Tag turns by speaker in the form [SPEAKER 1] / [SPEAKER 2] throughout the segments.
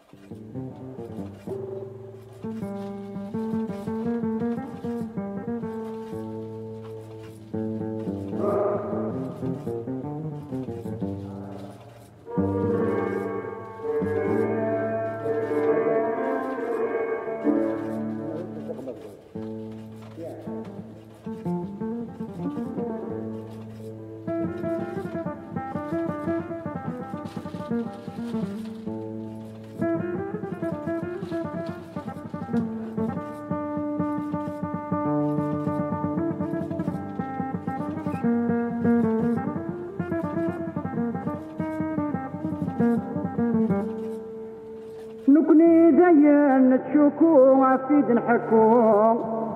[SPEAKER 1] نكوني دايما نتشوكو عفيد نحكو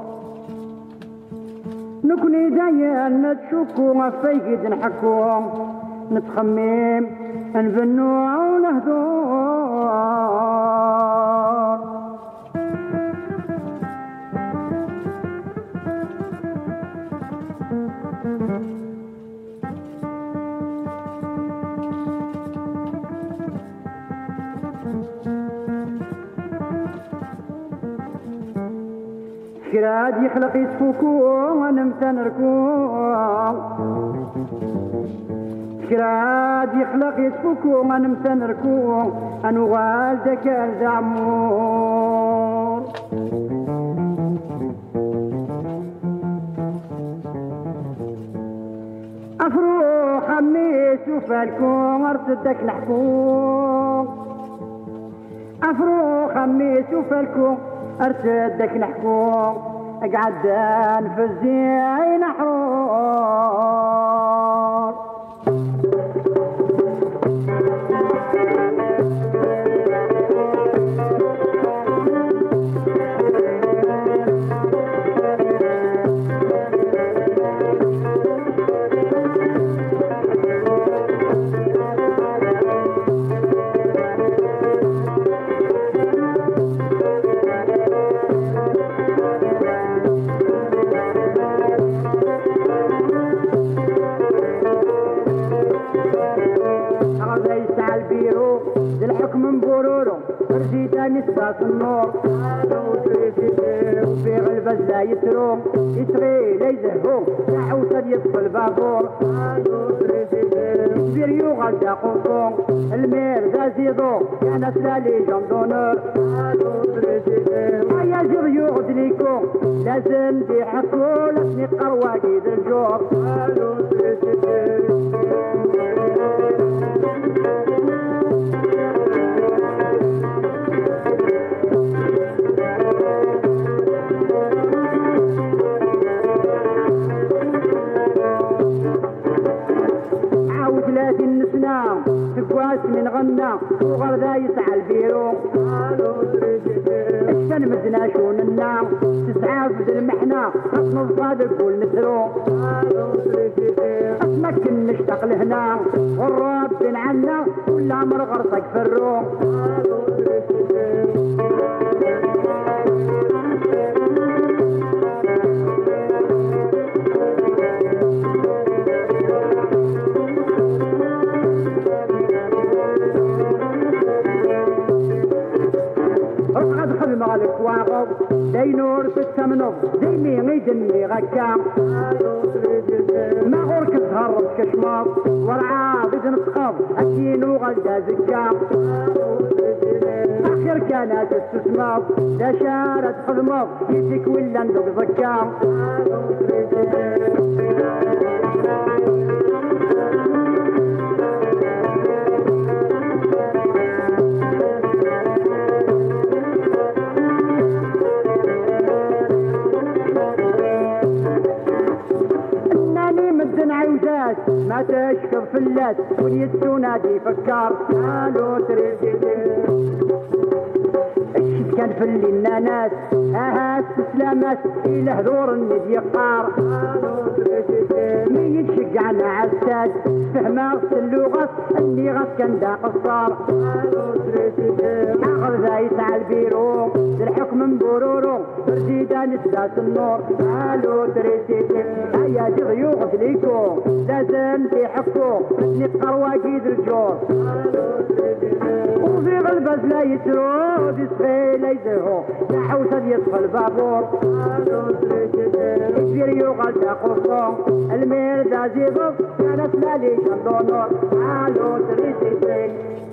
[SPEAKER 1] نكوني دايما نتشوكو عفيد نحكو نتخمم نبنو ونهدور كراد يخلق يسفوكو وانا متنركو كراد يخلق يسفوكو وانا متنركو انا والدك الزعمور افرو خميس وفالكو ارتدك نحكو افرو خميس وفالكو ارتدك نحكو اقعدان في الزين حرور الحكم مبرورو رجيتا نسبة النور وفي غلبة لا يسرو يسغي لا يزهو يعوصد يطفي البابور يسبيريو غدا قصو المير ذا زيضو يا ناس لا لي جندونور يا جريو غدليكو لازم بيحكو لسني قروة كيد الجور تقواس من غنى وغير ذا يسعى البيرو الشن مدنا شون النار تسعى في المحنة خصم الصادق والنثرو اتمكن نشتاق لهنا والرب بن عنا ولا امر غرسك في الروم مالك واقف داي نور في السمنوب داي ميغي دمي غكا ما غورك تهرب كشماط والعاضي نتخاف اكينو غدا زكا اخر كانت استسماط لا شارت خدماط يديك ولا ندق زكا ما تشكر في اللات وليت نادي فكار قالوا تريد الشد كان في اللي الناس ها استسلامات الى هذور الندي قار مين يشجعنا عالساد فهما اللغة اللي غاس كان دا قصار اخر ذا يسعى البيرو الحكم مبرورو برزيدا نسداس النور قالوا تريد هيا جغيو غدليكو لازم تحكو نتقر واجيد الجور وفي البز لا يترود يسخي لا يزهو نحوس يطفى البابور يصير يغل تاقصو المير دا زيغو كانت لا لي جندونور عالو تريسي